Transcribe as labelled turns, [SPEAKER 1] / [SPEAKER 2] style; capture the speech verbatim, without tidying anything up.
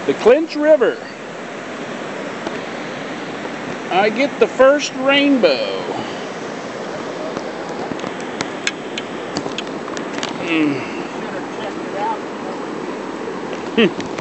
[SPEAKER 1] The Clinch River. I get the first rainbow. Mm.